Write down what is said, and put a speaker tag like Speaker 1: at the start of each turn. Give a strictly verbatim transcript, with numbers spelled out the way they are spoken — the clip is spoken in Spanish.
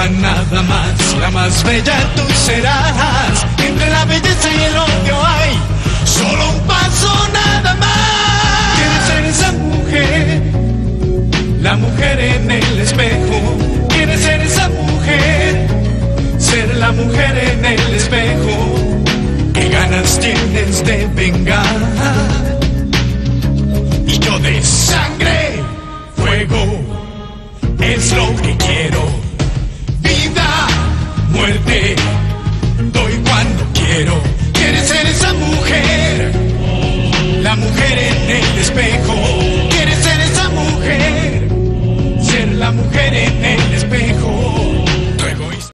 Speaker 1: una nada más, la más bella tú serás. Entre la belleza y el odio hay solo un paso nada más. ¿Quieres ser esa mujer? La mujer en el espejo. ¿Quieres ser esa mujer? Ser la mujer en el espejo. ¿Qué ganas tienes de vengar? Y yo de sangre, fuego, es lo que quiero. Vida, muerte, doy cuando quiero.